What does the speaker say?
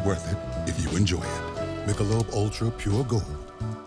worth it if you enjoy it. Michelob Ultra Pure Gold.